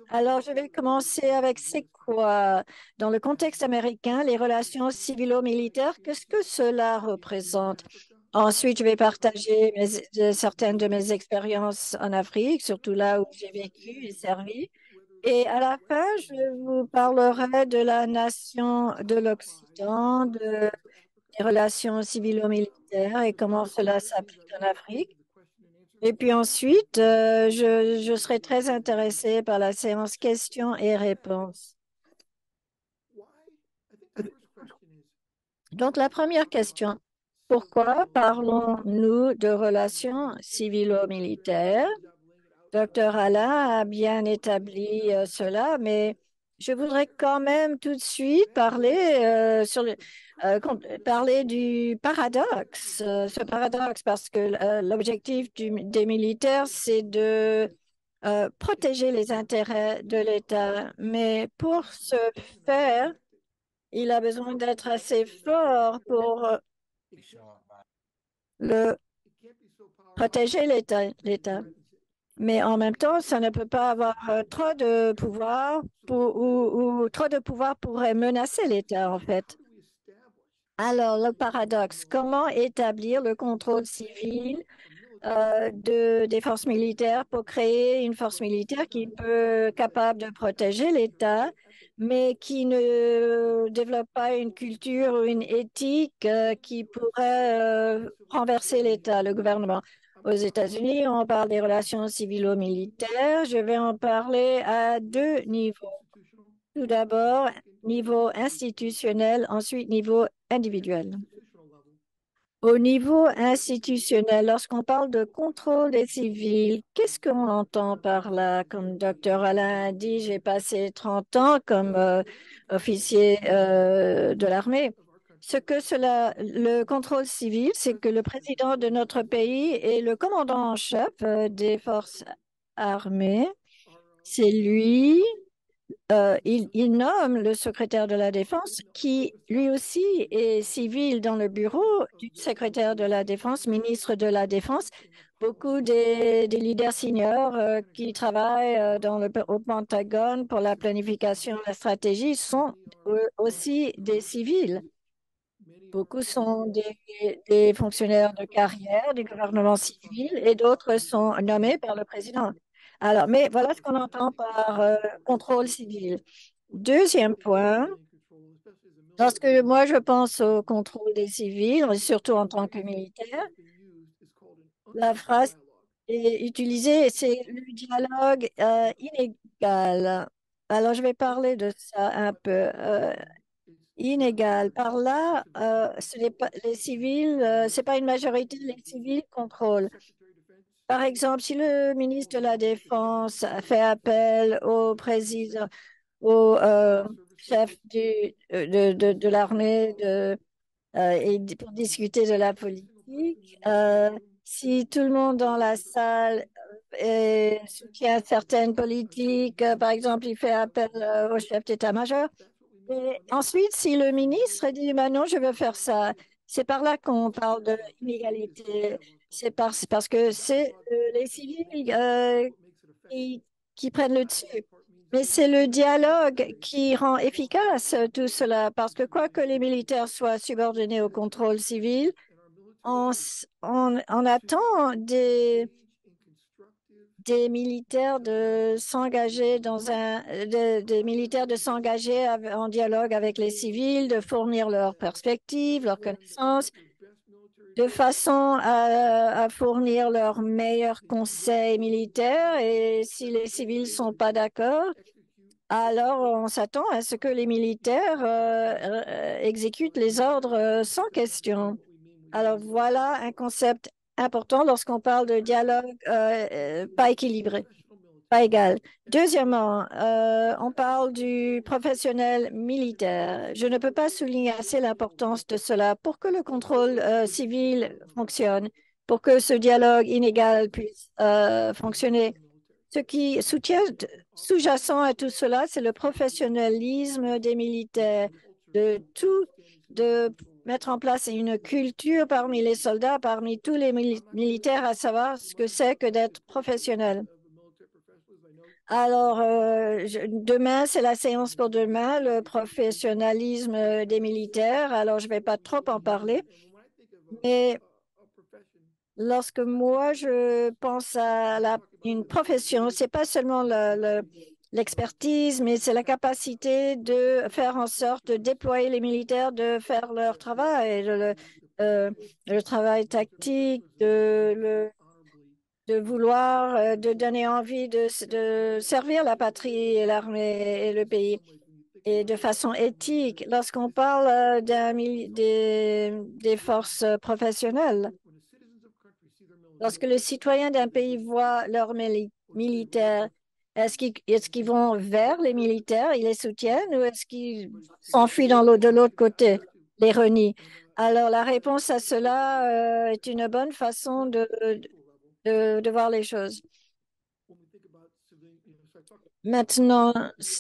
Alors, je vais commencer avec c'est quoi, dans le contexte américain, les relations civilo-militaires, qu'est-ce que cela représente? Ensuite, je vais partager certaines de mes expériences en Afrique, surtout là où j'ai vécu et servi. Et à la fin, je vous parlerai de la nation de l'Occident, des relations civilo-militaires et comment cela s'applique en Afrique. Et puis ensuite, je serai très intéressée par la séance questions et réponses. Donc, la première question, pourquoi parlons-nous de relations civilo-militaires? Docteur Alain a bien établi cela, mais je voudrais quand même tout de suite parler du paradoxe, ce paradoxe, parce que l'objectif des militaires, c'est de protéger les intérêts de l'État. Mais pour ce faire, il a besoin d'être assez fort pour le protéger l'État. Mais en même temps, ça ne peut pas avoir trop de pouvoir ou trop de pouvoir pourrait menacer l'État, en fait. Alors, le paradoxe, comment établir le contrôle civil des forces militaires pour créer une force militaire qui peut capable de protéger l'État, mais qui ne développe pas une culture ou une éthique qui pourrait renverser l'État, le gouvernement. Aux États-Unis, on parle des relations civilo-militaires. Je vais en parler à deux niveaux. Tout d'abord, niveau institutionnel, ensuite niveau individuel. Au niveau institutionnel, lorsqu'on parle de contrôle des civils, qu'est-ce qu'on entend par là? Comme docteur Alain a dit, j'ai passé 30 ans comme officier de l'armée. Le contrôle civil, c'est que le président de notre pays est le commandant en chef des forces armées. C'est lui il nomme le secrétaire de la Défense qui, lui aussi, est civil dans le bureau du secrétaire de la Défense, ministre de la Défense. Beaucoup des leaders seniors qui travaillent au Pentagone pour la planification de la stratégie sont aussi des civils. Beaucoup sont des fonctionnaires de carrière du gouvernement civil et d'autres sont nommés par le président. Alors, mais voilà ce qu'on entend par contrôle civil. Deuxième point, lorsque moi je pense au contrôle des civils, et surtout en tant que militaire, la phrase est utilisée, c'est le dialogue inégal. Alors, je vais parler de ça un peu. Inégal. Par là, ce n'est pas les civils, c'est pas une majorité, les civils contrôlent. Par exemple, si le ministre de la Défense a fait appel au président, au chef de l'armée pour discuter de la politique, si tout le monde dans la salle soutient certaines politiques, par exemple, il fait appel au chef d'état-major, et ensuite, si le ministre dit, ben non, je veux faire ça, c'est par là qu'on parle de inégalité. C'est parce que c'est les civils qui, qui prennent le dessus. Mais c'est le dialogue qui rend efficace tout cela, parce que quoi que les militaires soient subordonnés au contrôle civil, on attend des militaires de s'engager des militaires de s'engager en dialogue avec les civils, de fournir leurs perspectives, leurs connaissances, de façon à fournir leurs meilleurs conseils militaires. Et si les civils sont pas d'accord, alors on s'attend à ce que les militaires exécutent les ordres sans question. Alors voilà un concept important lorsqu'on parle de dialogue pas équilibré, pas égal. Deuxièmement, on parle du professionnel militaire. Je ne peux pas souligner assez l'importance de cela pour que le contrôle civil fonctionne, pour que ce dialogue inégal puisse fonctionner. Ce qui sous-jacent à tout cela, c'est le professionnalisme des militaires, de mettre en place une culture parmi les soldats, parmi tous les militaires, à savoir ce que c'est que d'être professionnel. Alors, demain, c'est la séance pour demain, le professionnalisme des militaires. Alors, je ne vais pas trop en parler, mais lorsque moi, je pense à une profession, c'est pas seulement l'expertise, mais c'est la capacité de faire en sorte de déployer les militaires, de faire leur travail, euh, le travail tactique, de vouloir, de donner envie de servir la patrie et l'armée et le pays et de façon éthique. Lorsqu'on parle des forces professionnelles, lorsque les citoyens d'un pays voient leurs militaires, est-ce qu'ils vont vers les militaires, ils les soutiennent ou est-ce qu'ils s'enfuient de l'autre côté, les renient? Alors, la réponse à cela est une bonne façon de voir les choses. Maintenant,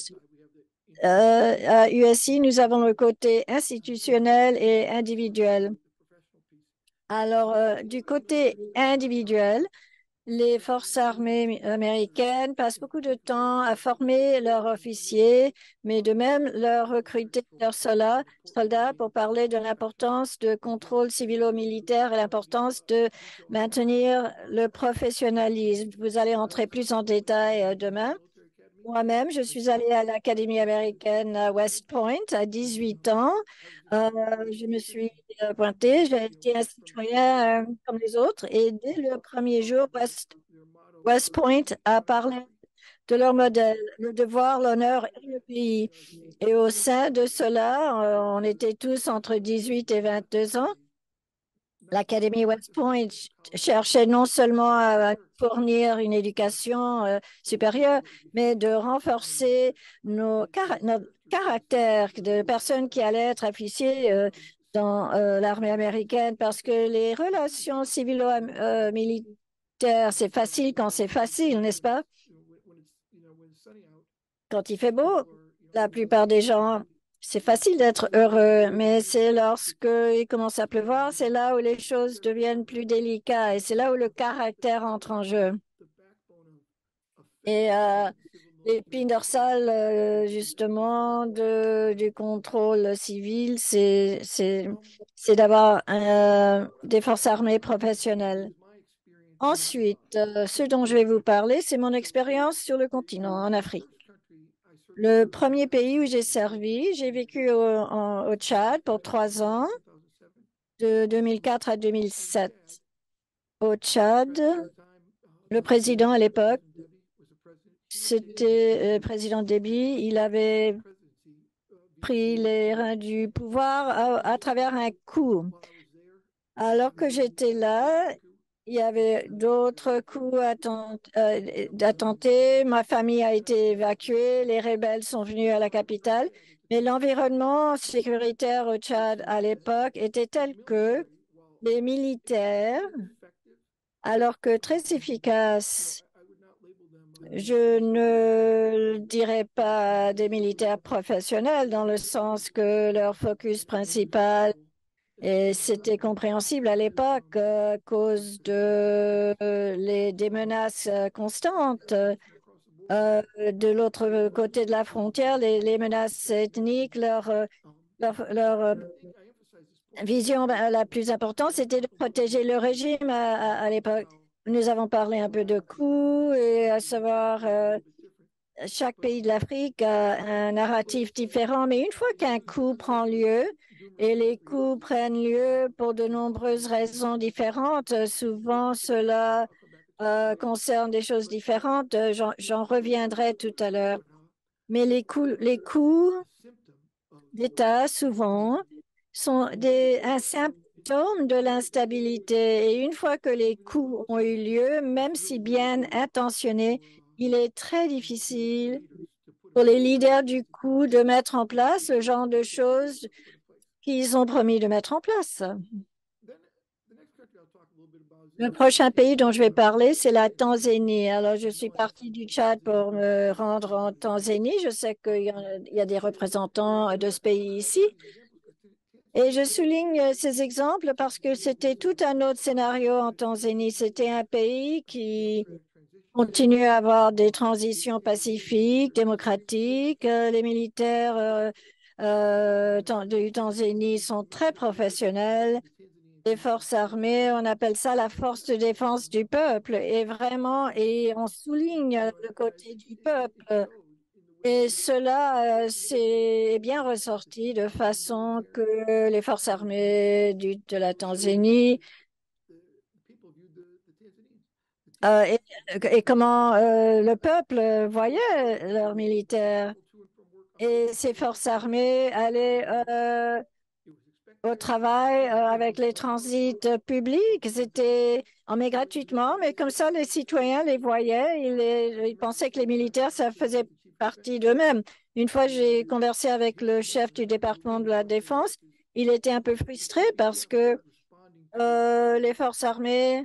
à USI, nous avons le côté institutionnel et individuel. Alors, du côté individuel, les forces armées américaines passent beaucoup de temps à former leurs officiers, mais de même leur recruter leurs soldats pour parler de l'importance de contrôle civilo-militaire et l'importance de maintenir le professionnalisme. Vous allez entrer plus en détail demain. Moi-même, je suis allée à l'Académie américaine à West Point à 18 ans. Euh, je me suis pointée, j'ai été un citoyen comme les autres et dès le premier jour, West Point a parlé de leur modèle, le devoir, l'honneur et le pays. Et au sein de cela, on était tous entre 18 et 22 ans. L'Académie West Point cherchait non seulement à fournir une éducation supérieure, mais de renforcer notre caractère de personnes qui allaient être officiers dans l'armée américaine parce que les relations civilo-militaires, c'est facile quand c'est facile, n'est-ce pas? Quand il fait beau, la plupart des gens, c'est facile d'être heureux, mais c'est lorsque il commence à pleuvoir, c'est là où les choses deviennent plus délicates et c'est là où le caractère entre en jeu. Et l'épine dorsale, justement, du contrôle civil, c'est d'avoir des forces armées professionnelles. Ensuite, ce dont je vais vous parler, c'est mon expérience sur le continent, en Afrique. Le premier pays où j'ai servi, j'ai vécu au Tchad pour 3 ans, de 2004 à 2007. Au Tchad, le président à l'époque, c'était président Déby. Il avait pris les reins du pouvoir à travers un coup. Alors que j'étais là, il y avait d'autres coups d'attentés. Ma famille a été évacuée. Les rebelles sont venus à la capitale. Mais l'environnement sécuritaire au Tchad à l'époque était tel que les militaires, alors que très efficaces, je ne dirais pas des militaires professionnels dans le sens que leur focus principal et c'était compréhensible à l'époque à cause des menaces constantes. De l'autre côté de la frontière, les menaces ethniques, leur vision la plus importante, c'était de protéger le régime à l'époque. Nous avons parlé un peu de coûts et à savoir chaque pays de l'Afrique a un narratif différent, mais une fois qu'un coup prend lieu, et les coups prennent lieu pour de nombreuses raisons différentes, souvent cela concerne des choses différentes, j'en reviendrai tout à l'heure. Mais les coups d'État, souvent, sont un symptôme de l'instabilité. Et une fois que les coups ont eu lieu, même si bien intentionnés, il est très difficile pour les leaders du coup de mettre en place le genre de choses qu'ils ont promis de mettre en place. Le prochain pays dont je vais parler, c'est la Tanzanie. Alors, je suis partie du Tchad pour me rendre en Tanzanie. Je sais il y a des représentants de ce pays ici. Et je souligne ces exemples parce que c'était tout un autre scénario en Tanzanie. C'était un pays qui continue à avoir des transitions pacifiques, démocratiques. Les militaires du Tanzanie sont très professionnels. Les forces armées, on appelle ça la force de défense du peuple. Et vraiment, et on souligne le côté du peuple. Et cela c'est bien ressorti de façon que les forces armées de la Tanzanie euh, et, et comment le peuple voyait leurs militaires. Et ces forces armées allaient au travail avec les transits publics. C'était en met gratuitement, mais comme ça, les citoyens les voyaient. Ils pensaient que les militaires, ça faisait partie d'eux-mêmes. Une fois, j'ai conversé avec le chef du département de la Défense. Il était un peu frustré parce que les forces armées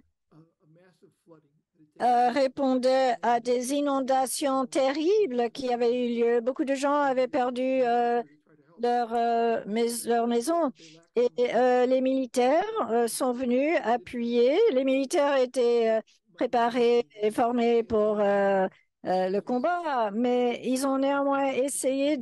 répondaient à des inondations terribles qui avaient eu lieu. Beaucoup de gens avaient perdu leur maison. Et les militaires sont venus appuyer. Les militaires étaient préparés et formés pour le combat, mais ils ont néanmoins essayé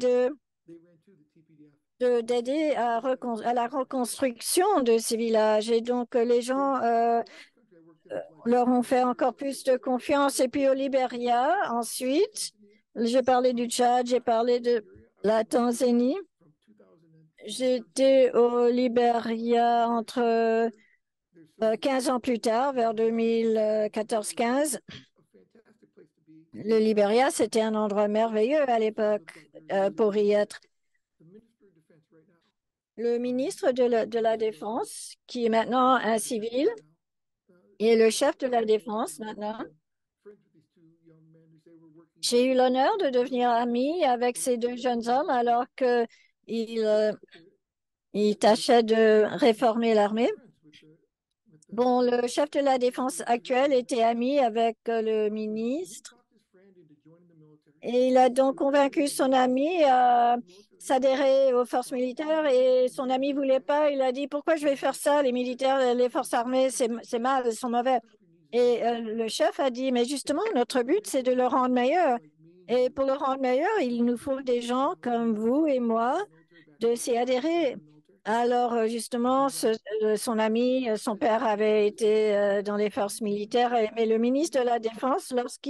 d'aider à la reconstruction de ces villages. Et donc, les gens leur ont fait encore plus de confiance. Et puis au Libéria, ensuite, j'ai parlé du Tchad, j'ai parlé de la Tanzanie. J'étais au Libéria entre 15 ans plus tard, vers 2014-15. Le Libéria, c'était un endroit merveilleux à l'époque pour y être. Le ministre de la Défense, qui est maintenant un civil, et le chef de la Défense maintenant, j'ai eu l'honneur de devenir ami avec ces deux jeunes hommes alors qu'ils tâchaient de réformer l'armée. Bon, le chef de la défense actuel était ami avec le ministre et il a donc convaincu son ami à s'adhérer aux forces militaires et son ami voulait pas. Il a dit, pourquoi je vais faire ça? Les militaires, les forces armées, c'est mal, ils sont mauvais. Et le chef a dit, mais justement, notre but, c'est de le rendre meilleur. Et pour le rendre meilleur, il nous faut des gens comme vous et moi de s'y adhérer. Alors, justement, son ami, son père avait été dans les forces militaires, mais le ministre de la Défense,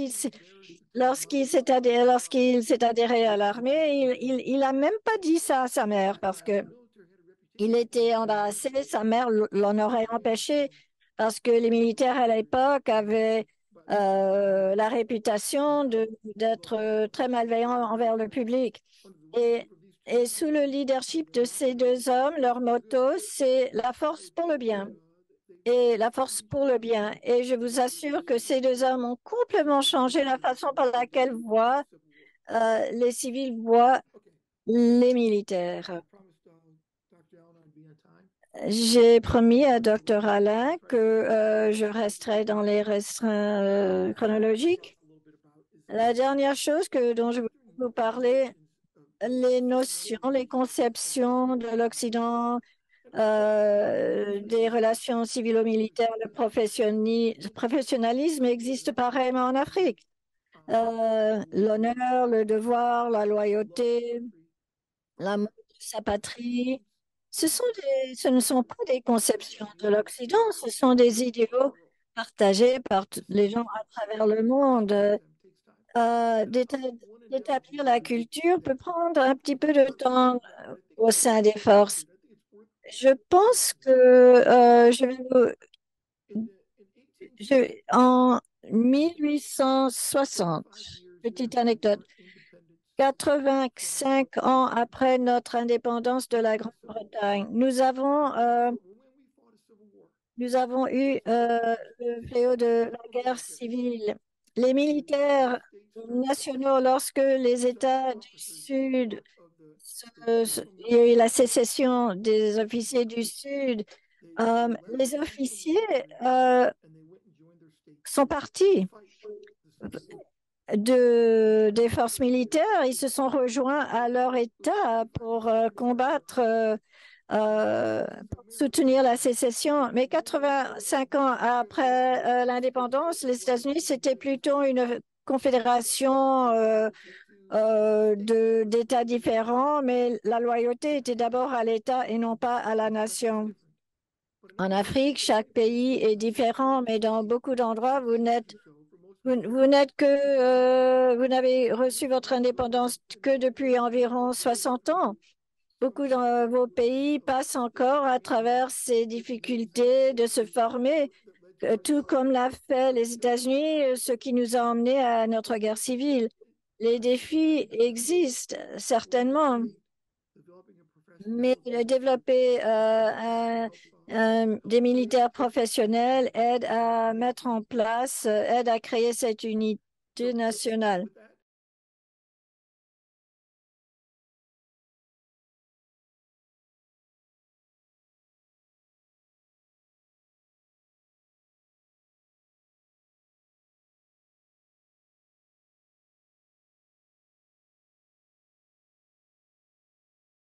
lorsqu'il s'est adhéré à l'armée, il a même pas dit ça à sa mère parce que il était embarrassé. Sa mère l'en aurait empêché parce que les militaires à l'époque avaient la réputation d'être très malveillants envers le public. Et, et sous le leadership de ces deux hommes, leur motto, c'est la force pour le bien. Et la force pour le bien. Et je vous assure que ces deux hommes ont complètement changé la façon par laquelle les civils voient les militaires. J'ai promis à Dr. Alain que je resterai dans les restreints chronologiques. La dernière chose dont je voulais vous parler, les notions, les conceptions de l'Occident, des relations civilo-militaires, le professionnalisme existe pareillement en Afrique. L'honneur, le devoir, la loyauté, l'amour de sa patrie, ce ne sont pas des conceptions de l'Occident, ce sont des idéaux partagés par les gens à travers le monde. D'établir la culture peut prendre un petit peu de temps au sein des forces. Je pense que en 1860, petite anecdote, 85 ans après notre indépendance de la Grande-Bretagne, nous avons eu le fléau de la guerre civile. Les militaires nationaux, lorsque les États du Sud, il y a eu la sécession des officiers du Sud, les officiers sont partis des forces militaires. Ils se sont rejoints à leur État pour combattre pour soutenir la sécession. Mais 85 ans après l'indépendance, les États-Unis, c'était plutôt une confédération d'États différents, mais la loyauté était d'abord à l'État et non pas à la nation. En Afrique, chaque pays est différent, mais dans beaucoup d'endroits, vous n'êtes que, vous n'avez reçu votre indépendance que depuis environ 60 ans. Beaucoup de vos pays passent encore à travers ces difficultés de se former, tout comme l'a fait les États-Unis, ce qui nous a emmenés à notre guerre civile. Les défis existent certainement, mais développer des militaires professionnels aide à mettre en place, aide à créer cette unité nationale.